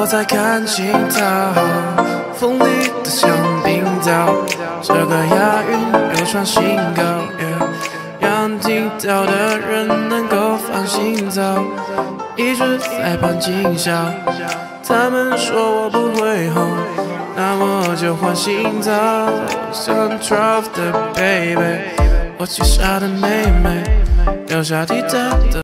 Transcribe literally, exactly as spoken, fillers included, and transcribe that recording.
在看青桃，锋利的像冰刀，这个押韵流传新高， yeah, 让听到的人能够放心走，一直在扮惊笑。他们说我不会红，那么就换新造，像 Trove 的 baby， 我七杀的妹妹，留下滴答的。